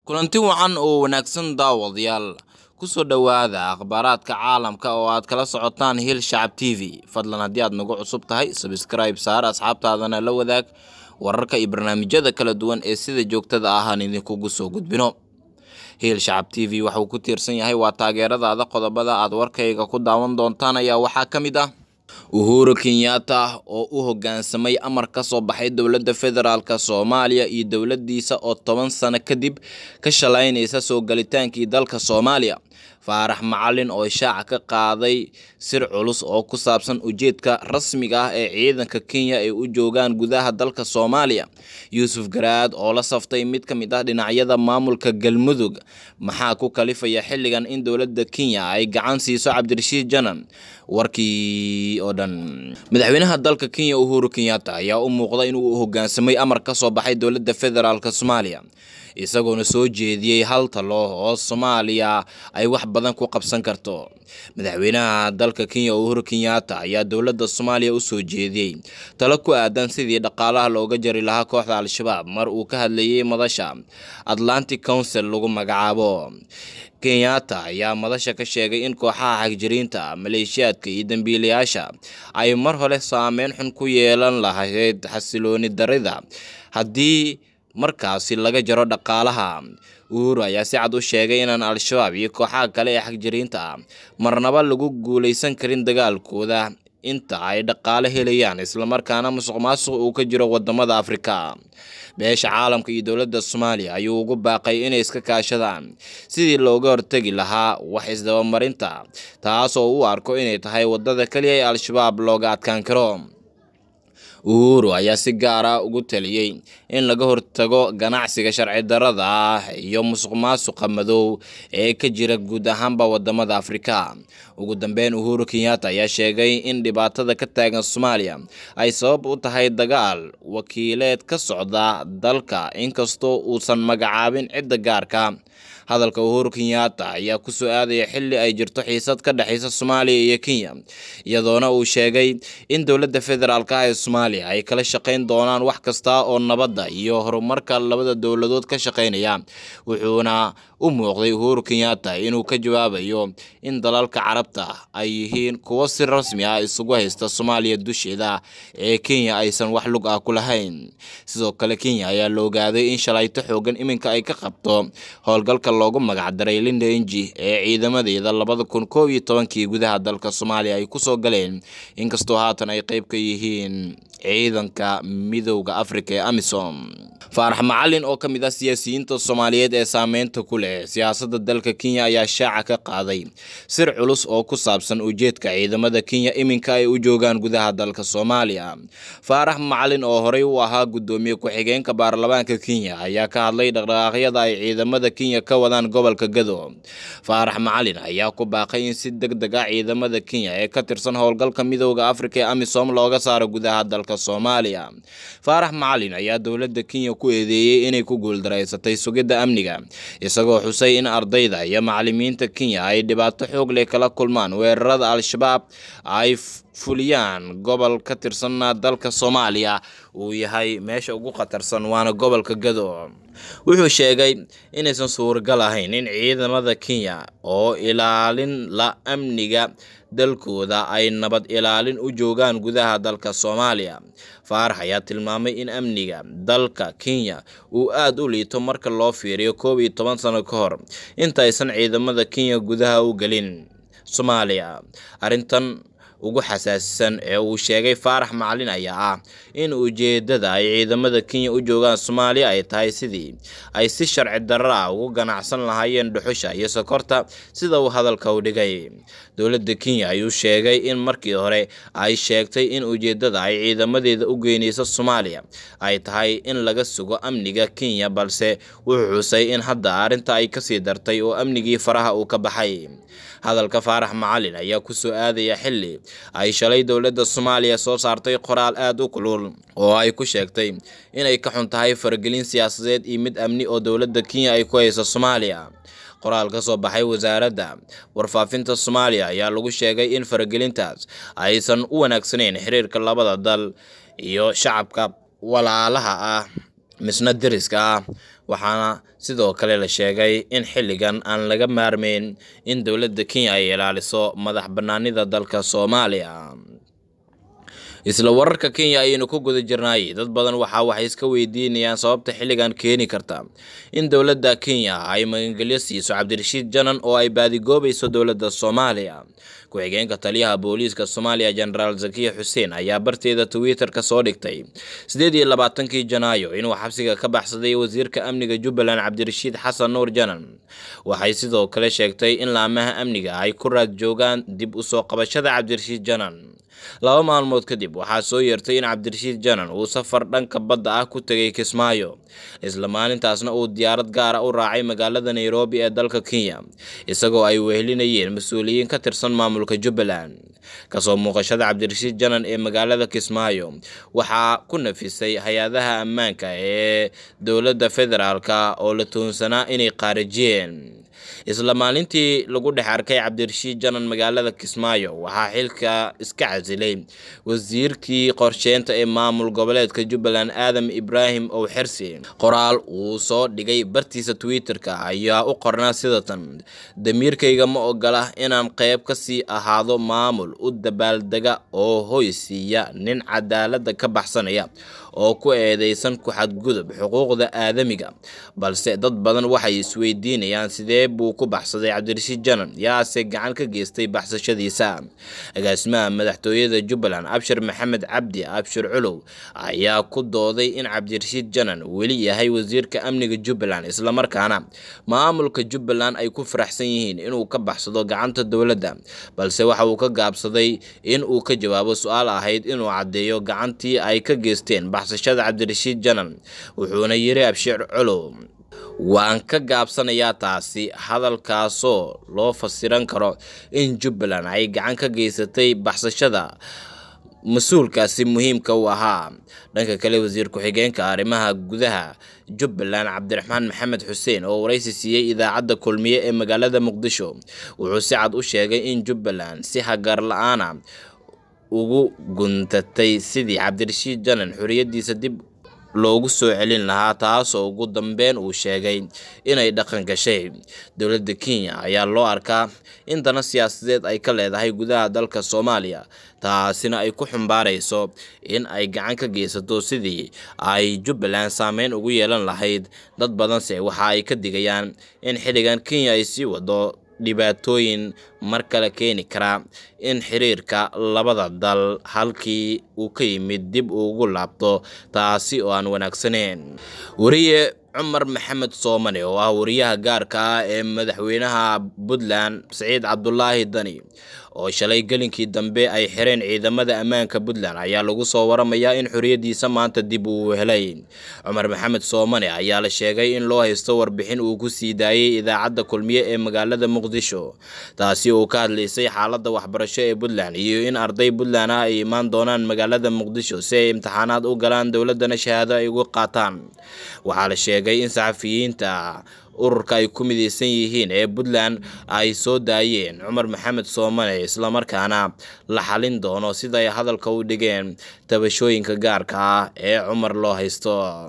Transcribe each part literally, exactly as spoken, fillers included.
kulanti wacan oo wanaagsan daawadayaal ku soo dhawaada akhbaaraadka caalamka oo aad kala socotaan Hiil Shacab T V. Fadlan haddii aad nagu cusub tahay subscribe saar, asxaabtaadana la wadaag wararka iyo barnaamijyada kala duwan ee sida joogtada ah aan idinkugu soo gudbino. Hiil Shacab T V waxa uu ku tiirsan yahay waa taageeradaada. Qodobada aad warkayga ku daawan doontaan ayaa waxaa ka mid ah Uhuru Kenyatta oo u hoggaansamay amar ka soo baxay dowladda federaalka Soomaaliya iyo dowladdiisa oo toban sano kadib ka shalaynaysa soo galitaankii dalka Soomaaliya. Faarax Macalin oo shaaca ka qaaday sir culus oo ku saabsan ujeedka rasmiga ah ee ciidanka Kenya ay u joogaan gudaha dalka Soomaaliya. Yuusuf Garaad oo la saftay mid ka mid ah dhinacyada maamulka Galmudug. Maxaa ku kalifaya xilligan in dowladda Kenya ay gacan siiso Cabdirashiid Janan? Warkii oo dhan. Madaxweynaha dalka Kenya Uhuru Kenyatta ayaa u muuqda inuu u hoggaansamay amar ka soo baxay dowladda federaalka Soomaaliya, isagoona soo jeediyay hal talo oo Soomaaliya ay wax badan ku qabsan karto. Madaxweynaha dalka Kenya Uhuru Kenyatta ayaa dowladda Soomaaliya u soo jeediyay talo ku aadan sidii dhaqaalaha looga jari lahaa kooxda Al-Shabaab mar uu ka hadlayay madasha Atlantic Council lagu magacaabo. Kenyatta ayaa madasha ka sheegay in kooxaha xagjiriinta, maleeshiyaadka iyo dambiilayaasha ay mar hore saameyn xun ku yeelan lahayd xasilooni darida haddii markaasi laga jaro dhaqaalaha. Uhuru ayaa si cad u sheegay inaan Al-Shabaab iyo kooxaha kale ee xagjiriinta marnaba lagu guuleysan karin dagaalkooda inta ay dhaqaale helayaan, isla markaana musuqmaasuq uu ka jiro wadamada Afrika. Beesha caalamka iyo dowladda Soomaaliya ayuu ugu baaqay inay iska kaashadaan sidii looga hortagi lahaa wax isdabamarinta, taas oo uu arko inay tahay wadada kaliya ee Al-Shabaab looga adkaan karo. Uhuru ayaa si gaar ah ugu taliyay in laga hortago ganacsiga sharci darrada ah iyo musuqmaasuqa madow ee ka jira guud ahaanba wadamada Afrika. Ugu dambeyn, Uhuru Kenyatta ayaa sheegay in dhibaatada ka taagan Soomaaliya ay sabab u tahay dagaal wakiileed ka socda dalka, inkastoo uusan magacaabin cidda gaarka. Hadalka Uhuru Kenyatta ayaa ku soo aadaya xilli ay jirto xiisad ka dhaxaysa Soomaaliya iyo Kenya, iyadoona uu sheegay in dowladda federaalka ee Soomaaliya ay kala shaqayn doonaan wax kasta oo nabadda iyo horumarka labada dowladood ka shaqaynaya. Wuxuuna u muuqday Uhuru Kenyatta inuu ka jawaabayo in dalalka Carabta ay yihiin kuwo si rasmi ah isugu haysta Soomaaliya dusheeda ee Kenya aysan wax lug ah ku lahayn. Sidoo kale, Kenya ayaa la ogaaday in shalayto xoogan iminka ay ka qabto howlgalka loogu magac daray Linda Inji ee ciidamadeeda labada kun koob iyo tobankii gudaha dalka Soomaaliya ay ku soo galeen, inkastoo haatan ay qayb ka yihiin ciidanka midowga Afrika ee AMISOM. Faarax Macalin oo ka mid ah siyaasiyiinta Soomaaliyeed ee saameynta ku leh siyaasadda dalka Kenya ayaa shaaca ka qaaday sir culus oo ku saabsan ujeedka ciidamada Kenya iminka ay u joogaan gudaha dalka Soomaaliya. Faarax Macalin oo horey u ahaa gudoomiye ku-xigeenka baarlamaanka Kenya ayaa ka hadlay dhaqdhaqaaqyada ay ciidamada Kenya ka wadaan gobolka Gado. Faarax Macalin ayaa ku baaqay in si degdeg ah ciidamada Kenya ee ka tirsan howlgalka midowga Afrika ee AMISOM looga saaro gudaha dalka Soomaaliya. Faarax Macalin ayaa dowladda Kenya ku eedeeyay inay ku guuldareysatay sugidda amniga, isagoo xusay in ardayda iyo macallimiinta Kenya ay dhibaato xoog leh kala kulmaan weerarada Al-Shabaab ay fuliyaan gobol ka tirsan dalka Soomaaliya uu yahay meesha ugu khatarsan, waana gobolka Gado. Wuxuu sheegay inaysan suuragal ahayn in ciidamada Kenya oo ilaalin la amniga dalkooda ay nabad ilaalin u joogaan gudaha dalka Soomaaliya. Faarax ayaa tilmaamay in amniga dalka Kenya uu aad u liito marka loo fiiriyo koob iyo toban sano ka hor inta aysan ciidamada Kenya gudaha u galin Soomaaliya. Arrintan ugu xasaasisan ee uu sheegay Faarax Macalin ayaa ah in ujeedada ay ciidamada Kenya u joogaan Soomaaliya ay tahay sidii ay si sharci darro ah ugu ganacsan lahaayeen dhuxusha iyo sokorta, sida uu hadalka u dhigay. Dowladda Kenya ayuu sheegay in markii hore ay sheegtay in ujeedada ay ciidamadeeda u geynayso Soomaaliya ay tahay in laga sugo amniga Kenya, balse wuxuu xusay in hadda arrinta ay ka sii dartay oo amnigii faraha uu ka baxay. Hadalka Faarax Macalin ayaa ku soo aadaya xilli ay shalay dowladda Soomaaliya soo saartay qoraal aad u kulul oo ay ku sheegtay inay ka xun tahay faragelin siyaasadeed iyo mid amni oo dowladda Kenya ay ku hayso Soomaaliya. Qoraal ka soo baxay wasaaradda warfaafinta Soomaaliya ayaa lagu sheegay in faragelintaas aysan u wanaagsaneyn xiriirka labada dal iyo shacabka walaalaha ah misna deriska ah. waxaana sidoo kale la sheegay in xilligan aan laga maarmeyn in dowladda Kenya ay ilaaliso madax bannaanida dalka Soomaaliya. isla wararka Kenya ayaynu ku guda jirnay dad badan waxa waxay iska weydiinayaan sababta xilligan keeni karta in dowladda Kenya ay magangelyo siiso Cabdirashiid Janan oo ay baadigoobayso dowladda Soomaaliya. ku-xigeenka taliyaha booliiska Soomaaliya General Zakiya Hussein ayaa barteeda Twitter ka soo dhigtay sideed iyo labaatankii Janaayo inuu xabsiga ka baxsaday wasiirka amniga Jubbaland Cabdirashiid Xasan Nuur Janan. waxay sidoo kale sheegtay in laamaha amniga ay ku raad joogaan dib u soo qabashada Cabdirashiid Janan. laba maalmood kadib waxaa soo yeertay in Cabdirashiid Janan uu safar dhanka badda ah ku tagay Kismaayo, isla maalintaasna uu diyaarad gaar ah u raacay magaalada Nairobi ee dalka Kenya, isagoo ay wehelinayeen mas'uuliyiin ka tirsan maamulka Jubbaland. kasoo muuqashada Cabdirashiid Janan ee magaalada Kismaayo waxaa ku nafisay hay-adaha ammaanka ee dowladda federaalka oo la tuhunsanaa inay qaarajiyeen. isla maalintii lagu dhex arkay Cabdirashiid Janan magaalada Kismaayo waxaa xilka iska casilay wasiirkii qorsheynta ee maamul goboleedka Jubbaland Aadam Ibraahim oo xirsi. qoraal uu soo dhigay bartiisa Twitter-ka ayaa u qornaa sida tan: damiirkayga ma ogola inaan qayb ka sii ahaado maamul u dabaaldega oo hoysiiya nin cadaaladda ka baxsanaya oo ku eedeysan ku xadgudub xuquuqda aadamiga. balse dad badan waxay isweydiinayaan sidee buu ku baxsaday Cabdirashiid Janan, yaase gacan ka geystay baxsashadiisa. agaasimaha madaxtooyada Jubbaland Abshir Maxamed Cabdi Abshir Culow ayaa ku dooday in Cabdirashiid Janan weli yahay wasiirka amniga Jubbaland, isla markaana maamulka Jubbaland ay ku faraxsan yihiin inuu ka baxsado gacanta dowladda, balse waxa uu ka gaabsaday in uu ka jawaabo su'aal ahayd inuu cadeeyo gacantii ay ka geysteen baxsashada Cabdirashiid Janan. wuxuuna yiri Abshir Culow: waan ka gaabsanayaa taasi hadalkaasoo loo fasiran karo in Jubbaland ay gacan ka geysatay baxsashada mas-uulkaasi muhiimka u ahaa. dhanka kale, wasiir ku-xigeenka arrimaha gudaha Jubbaland Cabdiraxmaan Maxamed Xuseen oo wareysi siiyay idaacadda Kulmiye ee magaalada Muqdisho wuxuu si cad u sheegay in Jubbaland si hagar la'aan ah ugu guntatay sidii Cabdirashiid Janan xorriyadiisa dib loogu soo celin lahaa, taasoo ugu dambeyn uu sheegay inay dhaqan gashay. dowladda Kenya ayaa loo arkaa in dana siyaasadeed ay ka leedahay gudaha dalka Soomaaliya, taasina ay ku xumbaarayso in ay gacan ka geysato sidii ay Jubbaland saameyn ugu yeelan lahayd. dad badanse waxa ay ka digayaan in xilligan Kenya ay sii wado dhibaatooyin mar kale keeni kara in xiriirka labada dal halkii uu ka yimid dib ugu laabto, taasi oo aan wanaagsaneyn. wariye Cumar Maxamed Soomane oo ah wariyaha gaarka ah ee madaxweynaha Puntland Saciid Cabdullaahi Dani oo shalay galinkii dambe ay xireen ciidamada ammaanka Puntland ayaa lagu soo waramayaa in xorriyadiisa maanta dib uu helay. Cumar Maxamed Soomane ayaa la sheegay in loo haysto warbixin uu ku sii daayay idaacadda Kulmiye ee magaalada Muqdisho, taasi oo ka hadlaysay xaaladda waxbarasho ee Puntland iyo in arday Puntland ah ay imaan doonaan magaalada Muqdisho si ay imtixaanaad u galaan dowladana shahaado ay ugu qaataan. waxaa la sheegay in saxafiyiinta ururka ay ku mideysan yihiin ee Puntland ay soo daayeen Cumar Maxamed Soomane, isla markaana la xalin doono sida ay hadalka u dhigeen tabashooyinka gaarka ah ee Cumar loo haysto.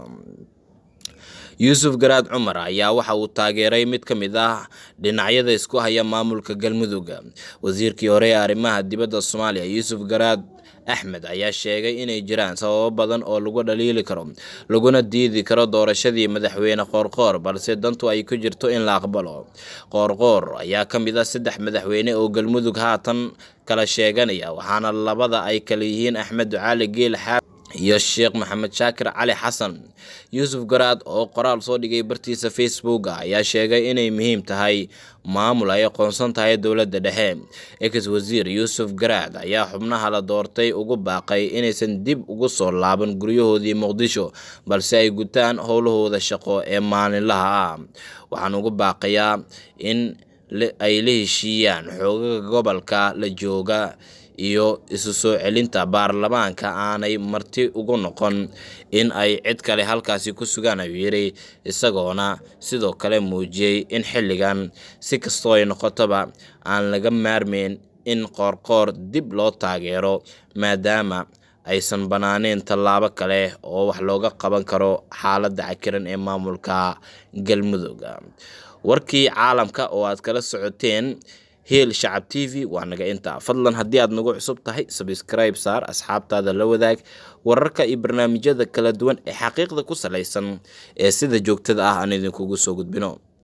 Yuusuf Garaad Cumar ayaa waxa uu taageeray mid ka mid ah dhinacyada isku haya maamulka Galmudug. wasiirkii hore ee arrimaha dibadda Soomaaliya Yuusuf Garaad Axmed ayaa sheegay inay jiraan sababo badan oo lagu dhaliili karo laguna diidi karo doorashadii madaxweyne Qoorqoor, balse dantu ay ku jirto in la aqbalo. Qoorqoor ayaa ka mid ah saddex madaxweyne oo Galmudug haatan kala sheeganaya, waxaana labada ay kala yihiin Axmed Ducaale Geel Xaab iyo Sheekh Maxamed Shaakir Cali Xasan. Yuusuf Garaad oo qoraal soo dhigay bartiisa Facebook ayaa sheegay inay muhiim tahay maamul ay aqoonsan tahay dowladda dhexe. ex-wasiir Yuusuf Garaad ayaa xubnaha la doortay ugu baaqay inaysan dib ugu soo laaban guryahoodii Muqdisho, balse ay gutaan howlahooda shaqo ee maalinlaha ah. waxaan ugu baaqayaa in ay la heshiiyaan xoogagga gobolka la jooga iyo isu soo celinta baarlamaanka aanay marti ugu noqon in ay cid kale halkaasi ku sugaan, ayuu yiri, isagoona sidoo kale muujiyay in xilligan si kastoo ay noqotoba aan laga maarmeyn in Qoorqoor dib loo taageero maadaama aysan banaaneen tallaabo kale oo wax looga qaban karo xaaladda cakiran ee maamulka Galmudug. Warkii caalamka oo aad kala socoteen Hiil Shacab T V waa naga intaa. Fadlan haddii aad nagu cusub tahay subscribe saar, asxaabtaada la wadaag wararka iyo barnaamijyada kala duwan ee xaqiiqda ku saleysan ee sida joogtada ah aan idinkugu soo gudbino.